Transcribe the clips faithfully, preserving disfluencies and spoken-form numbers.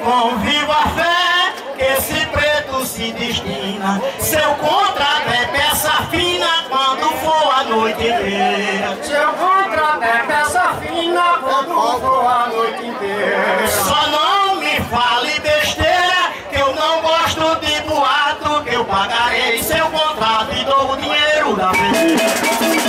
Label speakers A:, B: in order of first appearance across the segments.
A: com viva fé que esse preto se destina. Seu contrato é peça fina quando for a noite inteira.
B: Seu contrato é peça fina quando for a noite inteira.
A: Só não me fale besteira, que eu não gosto de boato, que eu pagarei seu contrato e dou o dinheiro da vez.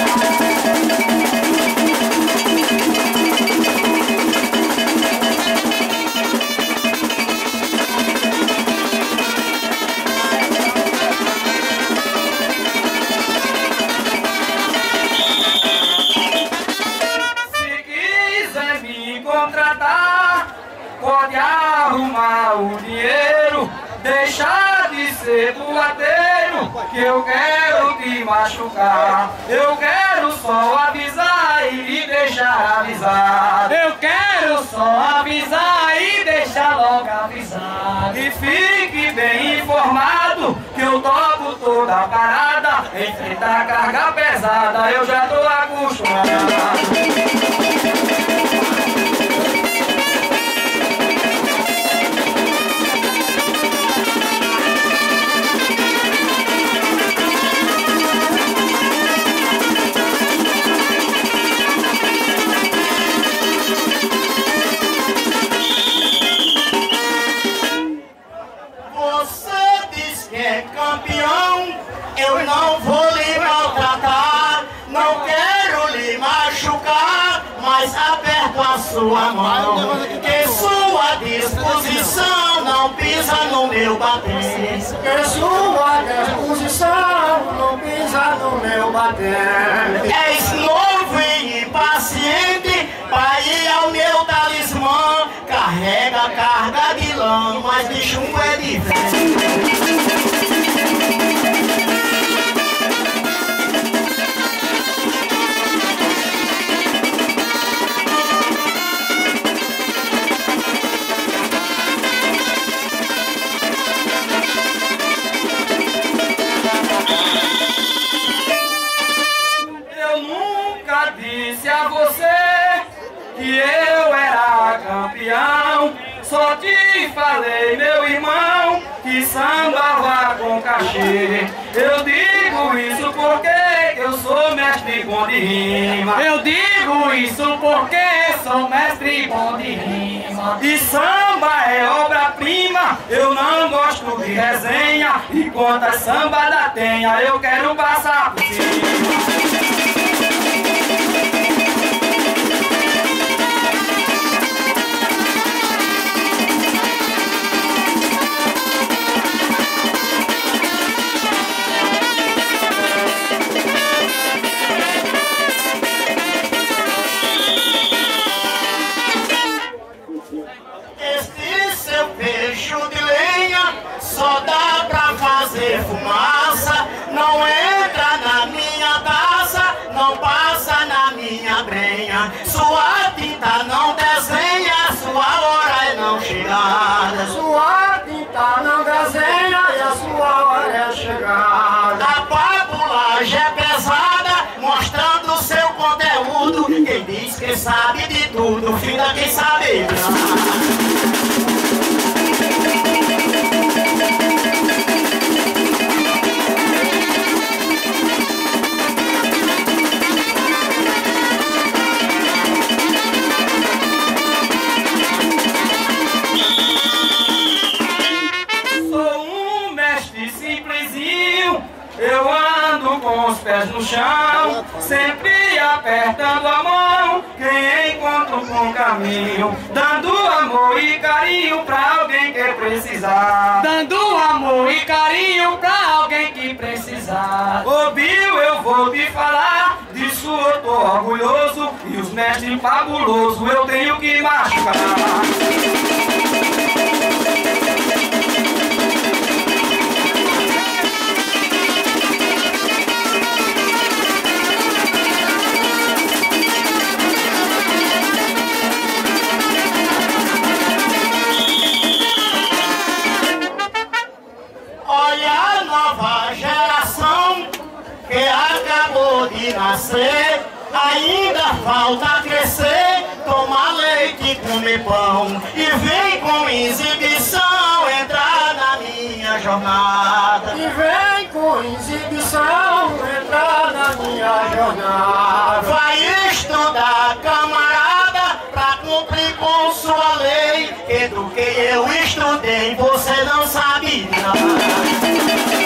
B: Pode arrumar o dinheiro, deixar de ser boateiro, que eu quero te machucar. Eu quero só avisar e deixar avisar. Eu quero só avisar e deixar logo avisar. E fique bem informado que eu toco toda a parada, enfrentar a carga pesada, eu já tô acostumado.
A: Eu não vou lhe maltratar, não quero lhe machucar, mas aperto a sua mão, que sua disposição não pisa no meu bater.
B: Que sua disposição não pisa no meu bater.
A: És novo e impaciente, para ir ao meu talismã, carrega carga de lã, mas de chumbo é diferente.
B: A você que eu era campeão, só te falei, meu irmão, que samba vá com cachê. Eu digo isso porque eu sou mestre bom de rima. Eu digo isso porque sou mestre bom de rima. E samba é obra-prima, eu não gosto de resenha, e quantas samba da tenha, eu quero passar por cima.
A: Só dá pra fazer fumaça, não entra na minha taça, não passa na minha brenha. Sua tinta não desenha, sua hora é não chegada.
B: Sua tinta não desenha e a sua hora é chegada.
A: A papulagem é pesada, mostrando seu conteúdo. Quem diz que sabe de tudo, finda quem sabe nada.
B: Eu ando com os pés no chão, sempre apertando a mão, quem encontro com caminho, dando amor e carinho pra alguém que precisar. Dando amor e carinho pra alguém que precisar. Ô Bill, eu vou te falar, disso eu tô orgulhoso, e os mestres fabulosos eu tenho que machucar.
A: Nascer, ainda falta crescer, tomar leite e comer pão, e vem com com exibição entrar na minha jornada.
C: E vem com exibição entrar na minha jornada.
A: Vai estudar, camarada, pra cumprir com sua lei. Que do que eu estudei você não sabe nada.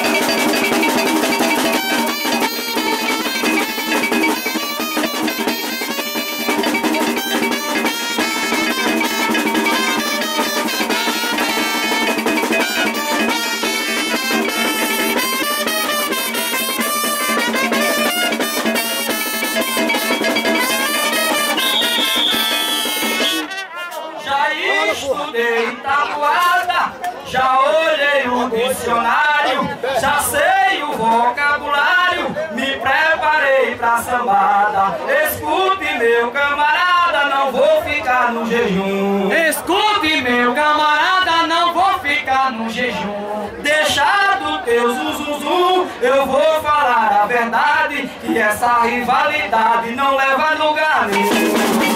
B: Estudei tabuada, já olhei o dicionário, já sei o vocabulário, me preparei pra sambada. Escute, meu camarada, não vou ficar no jejum.
D: Escute, meu camarada, não vou ficar no jejum.
B: Deixar do teu zuzuzum, eu vou falar a verdade, que essa rivalidade não leva a lugar nenhum.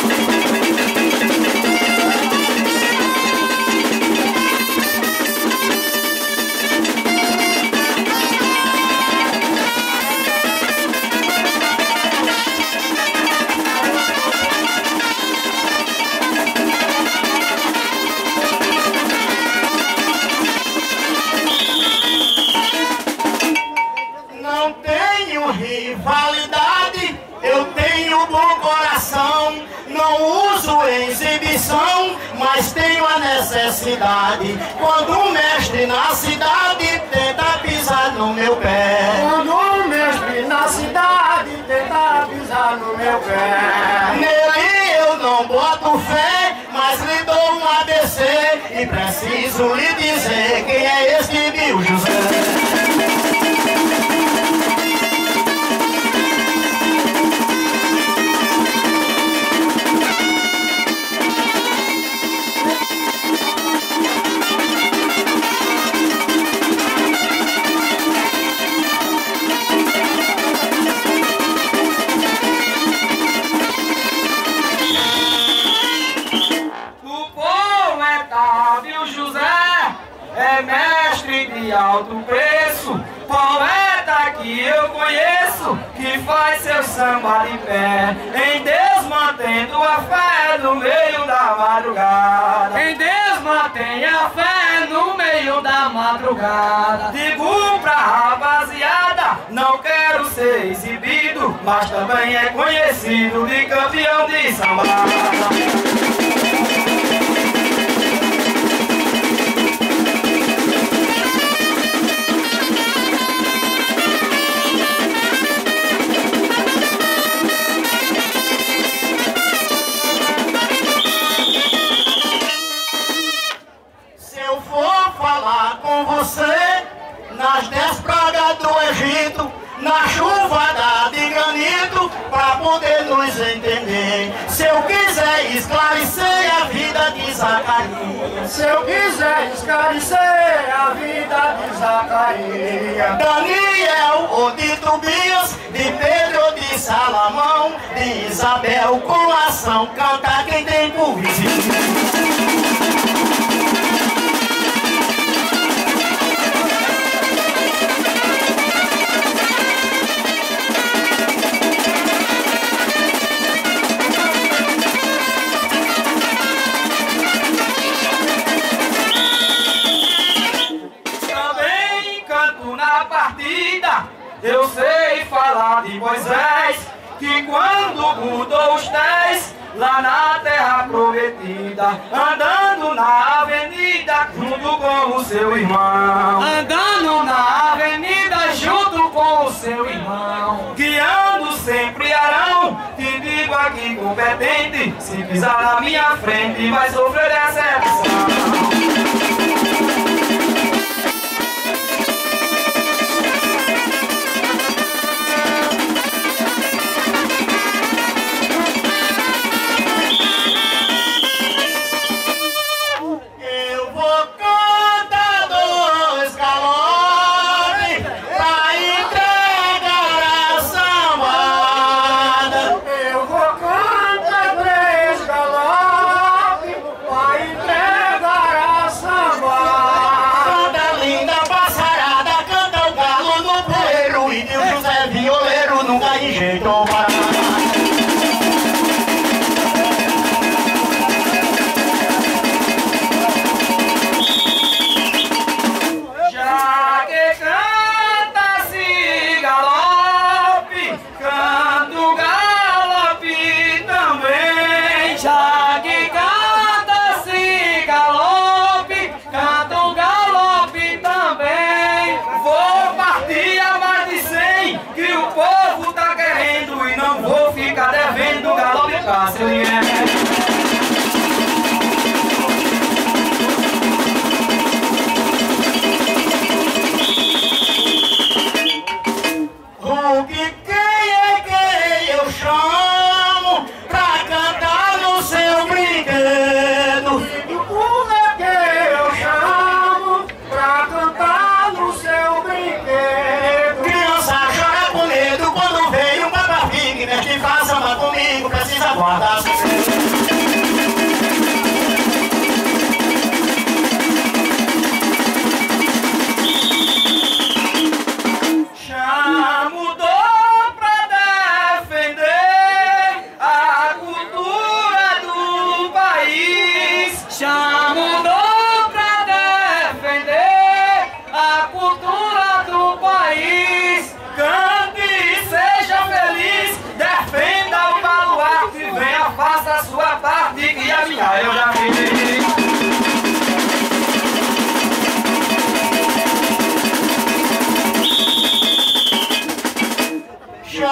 A: Rivalidade, eu tenho bom coração, não uso exibição, mas tenho a necessidade. Quando o mestre na cidade tenta pisar no meu pé,
C: Quando o mestre na cidade tenta pisar no meu pé,
A: nele eu não boto fé, mas lhe dou um A B C e preciso lhe dizer quem é este Bill José.
B: É mestre de alto preço, poeta que eu conheço, que faz seu samba de pé. Em Deus mantendo a fé no meio da madrugada.
D: Em Deus mantenha a fé no meio da madrugada.
B: Digo pra rapaziada, não quero ser exibido, mas também é conhecido de campeão de samba.
A: Nas dez pragas do Egito, na chuva de granito, pra poder nos entender. Se eu quiser esclarecer a vida de Zacarias,
C: se eu quiser esclarecer a vida de Zacarias,
A: Daniel ou de Tobias, de Pedro ou de Salomão, de Isabel com ação, canta quem tem por vizinho.
B: Eu sei falar de Moisés, que quando mudou os dez, lá na terra prometida, andando na avenida junto com o seu irmão.
D: Andando na avenida junto com o seu irmão.
B: Guiando sempre Arão, te digo aqui competente, se pisar na minha frente vai sofrer decepção.
C: eu vou cantar três galopes pra entregar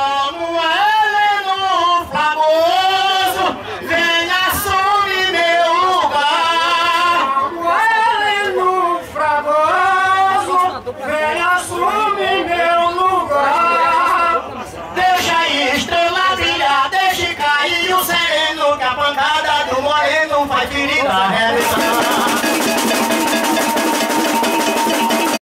A: Como Heleno Fragoso, vem assumir meu lugar.
C: Como Heleno Fragoso, vem assumir meu lugar.
A: Deixa a estrela brilhar, deixe cair o sereno, que a pancada do moreno faz ferida.